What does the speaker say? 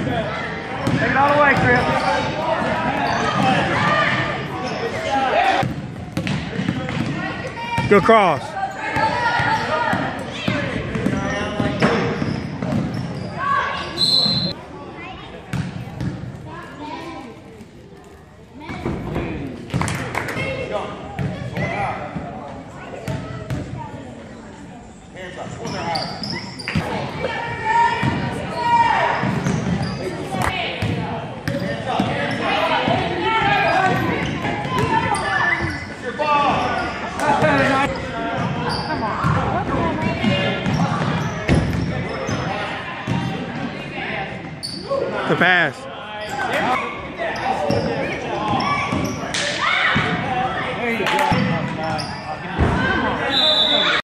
Take it all the way, Chris. Good cross. The pass.